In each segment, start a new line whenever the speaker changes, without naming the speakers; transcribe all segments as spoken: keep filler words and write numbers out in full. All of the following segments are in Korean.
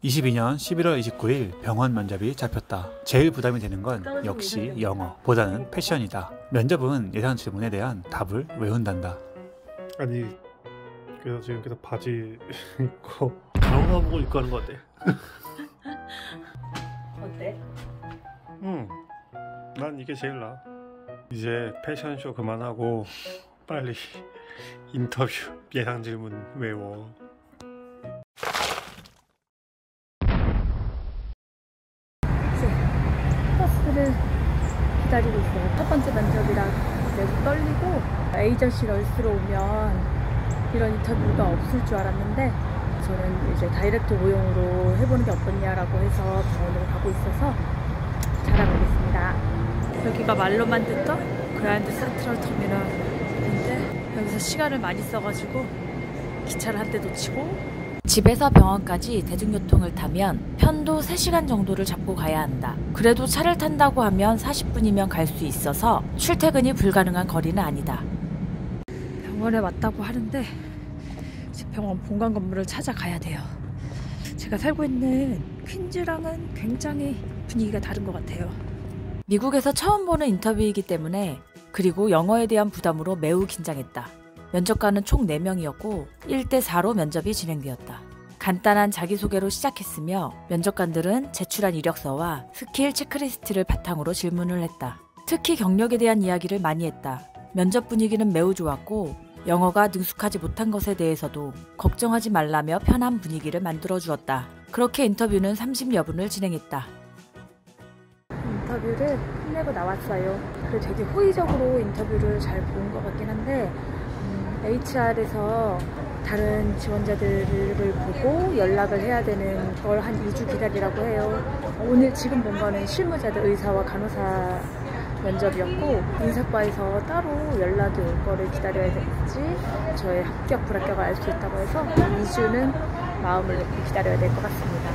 이십이 년 십일월 이십구일 병원 면접이 잡혔다. 제일 부담이 되는 건 역시 영어보다는 패션이다. 면접은 예상 질문에 대한 답을 외운단다.
아니 그래서 지금 계속 바지 입고 영화 보고 입고 하는 거 어때?
어때?
응, 난 이게 제일 나아. 이제 패션쇼 그만하고 빨리 인터뷰 예상 질문 외워.
버스를 기다리고 있어요. 첫 번째 면접이라 매우 떨리고 에이전시 널스로 오면 이런 인터뷰가 없을 줄 알았는데 저는 이제 다이렉트 고용으로 해보는 게 어떻냐라고 해서 병원으로 가고 있어서 잘하겠습니다. 여기가 말로만 듣던 그랜드 센트럴 터미널인데 여기서 시간을 많이 써가지고 기차를 한 대 놓치고 집에서 병원까지 대중교통을 타면 편도 세 시간 정도를 잡고 가야 한다. 그래도 차를 탄다고 하면 사십 분이면 갈 수 있어서 출퇴근이 불가능한 거리는 아니다. 병원에 왔다고 하는데 이제 병원 본관 건물을 찾아가야 돼요. 제가 살고 있는 퀸즈랑은 굉장히 분위기가 다른 것 같아요. 미국에서 처음 보는 인터뷰이기 때문에 그리고 영어에 대한 부담으로 매우 긴장했다. 면접관은 총 네 명이었고 일 대 사로 면접이 진행되었다. 간단한 자기소개로 시작했으며 면접관들은 제출한 이력서와 스킬 체크리스트를 바탕으로 질문을 했다. 특히 경력에 대한 이야기를 많이 했다. 면접 분위기는 매우 좋았고 영어가 능숙하지 못한 것에 대해서도 걱정하지 말라며 편한 분위기를 만들어 주었다. 그렇게 인터뷰는 삼십여 분을 진행했다. 인터뷰를 끝내고 나왔어요. 그리고 되게 호의적으로 인터뷰를 잘 본 것 같긴 한데 에이치알에서 다른 지원자들을 보고 연락을 해야 되는 걸 한 이 주 기다리라고 해요. 오늘 지금 본 거는 실무자들 의사와 간호사 면접이었고 인사과에서 따로 연락이 올 거를 기다려야 될지 저의 합격 불합격을 알 수 있다고 해서 이 주는 마음을 놓고 기다려야 될 것 같습니다.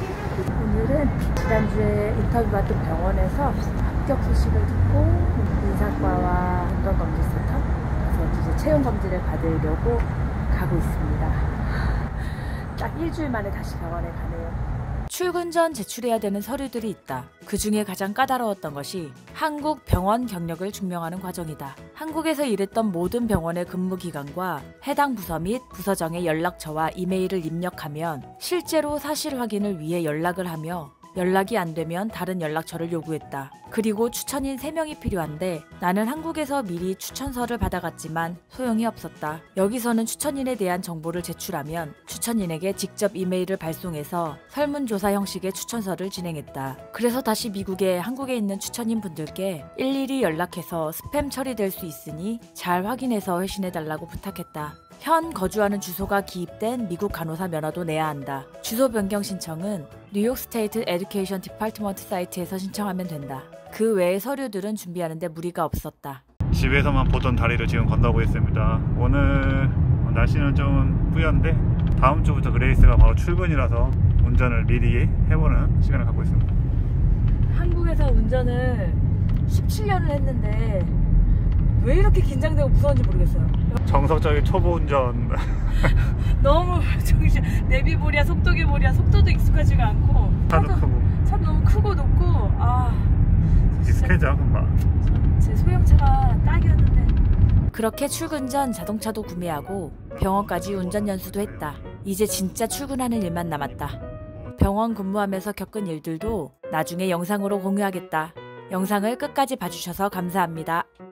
오늘은 지난주에 인터뷰 받은 병원에서 합격 소식을 듣고 인사과와 건강검진센터 이제 체온 검진을 받으려고 가고 있습니다. 딱 일주일 만에 다시 병원에 가네요. 출근 전 제출해야 되는 서류들이 있다. 그 중에 가장 까다로웠던 것이 한국 병원 경력을 증명하는 과정이다. 한국에서 일했던 모든 병원의 근무 기간과 해당 부서 및 부서장의 연락처와 이메일을 입력하면 실제로 사실 확인을 위해 연락을 하며 연락이 안 되면 다른 연락처를 요구했다. 그리고 추천인 세 명이 필요한데 나는 한국에서 미리 추천서를 받아갔지만 소용이 없었다. 여기서는 추천인에 대한 정보를 제출하면 추천인에게 직접 이메일을 발송해서 설문조사 형식의 추천서를 진행했다. 그래서 다시 미국에 한국에 있는 추천인 분들께 일일이 연락해서 스팸 처리될 수 있으니 잘 확인해서 회신해달라고 부탁했다. 현 거주하는 주소가 기입된 미국 간호사 면허도 내야 한다. 주소 변경 신청은 뉴욕 스테이트 에듀케이션 디파트먼트 사이트에서 신청하면 된다. 그 외의 서류들은 준비하는데 무리가 없었다.
집에서만 보던 다리를 지금 건너고 있습니다. 오늘 날씨는 좀 뿌연데 다음 주부터 그레이스가 바로 출근이라서 운전을 미리 해보는 시간을 갖고 있습니다.
한국에서 운전을 십칠 년을 했는데 왜 이렇게 긴장되고 무서운지 모르겠어요.
정석적인 초보 운전.
너무 정신 내비보리야 속도계보리야 속도도 익숙하지가 않고
차도 크고
차 너무 크고 높고 아
익숙해져 금방.
제 소형차가 딱이었는데. 그렇게 출근 전 자동차도 구매하고 병원까지 운전 연수도 했다. 이제 진짜 출근하는 일만 남았다. 병원 근무하면서 겪은 일들도 나중에 영상으로 공유하겠다. 영상을 끝까지 봐주셔서 감사합니다.